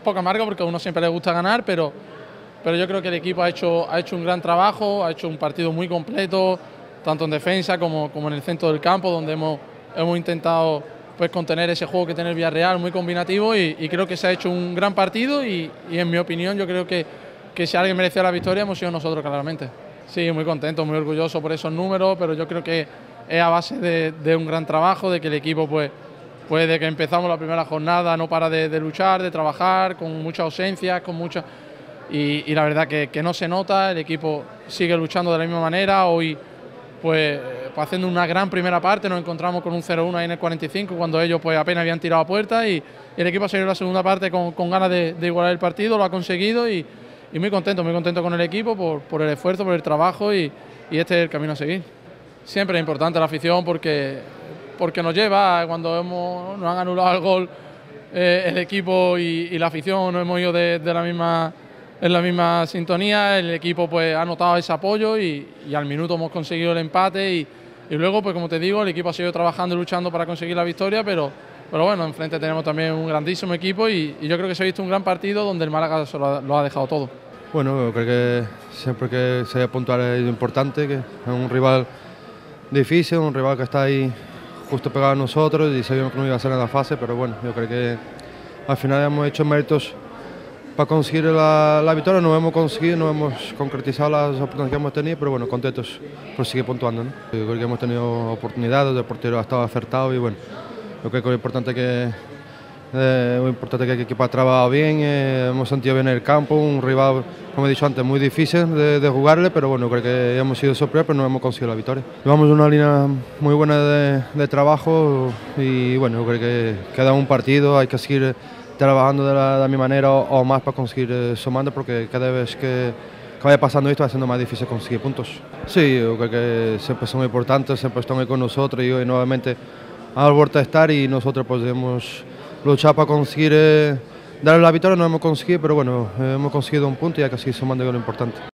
poca marca porque a uno siempre le gusta ganar, pero yo creo que el equipo ha hecho un gran trabajo, ha hecho un partido muy completo, tanto en defensa como en el centro del campo, donde hemos intentado pues contener ese juego que tiene el Villarreal, muy combinativo, y creo que se ha hecho un gran partido y en mi opinión yo creo que si alguien merecía la victoria hemos sido nosotros claramente. Sí, muy contento, muy orgulloso por esos números, pero yo creo que es a base de un gran trabajo, de que el equipo pues desde que empezamos la primera jornada no para de luchar, de trabajar, con muchas ausencias, y la verdad que no se nota, el equipo sigue luchando de la misma manera. Hoy pues haciendo una gran primera parte nos encontramos con un 0-1 ahí en el 45 cuando ellos pues apenas habían tirado a puerta, y el equipo ha seguido la segunda parte con ganas de igualar el partido, lo ha conseguido, y muy contento con el equipo por el esfuerzo, por el trabajo, y este es el camino a seguir. Siempre es importante la afición porque nos lleva, cuando nos han anulado el gol el equipo y la afición, nos hemos ido en la misma sintonía, el equipo pues ha notado ese apoyo y al minuto hemos conseguido el empate y luego pues como te digo el equipo ha seguido trabajando y luchando para conseguir la victoria, pero bueno, enfrente tenemos también un grandísimo equipo y yo creo que se ha visto un gran partido donde el Málaga lo ha dejado todo. Bueno, creo que siempre que se haya puntuar es importante, que es un rival difícil, un rival que está ahí justo pegado a nosotros y sabíamos que no iba a ser en la fase, pero bueno, yo creo que al final hemos hecho méritos para conseguir la victoria. No hemos conseguido, no hemos concretizado las oportunidades que hemos tenido, pero bueno, contentos por seguir puntuando, ¿no? Yo creo que hemos tenido oportunidades, el portero ha estado acertado y bueno, yo creo que lo importante es que el equipo ha trabajado bien, hemos sentido bien el campo, un rival, como he dicho antes, muy difícil de jugarle, pero bueno, creo que hemos sido superiores, pero no hemos conseguido la victoria. Llevamos una línea muy buena de trabajo y bueno, creo que queda un partido, hay que seguir trabajando de la misma manera o más para conseguir sumando, porque cada vez que vaya pasando esto va siendo más difícil conseguir puntos. Sí, yo creo que siempre son importantes, siempre están ahí con nosotros y hoy nuevamente han vuelto a estar y nosotros pues hemos luchado para conseguir darle la victoria, no hemos conseguido, pero bueno, hemos conseguido un punto y hay que seguir sumando, que es lo importante.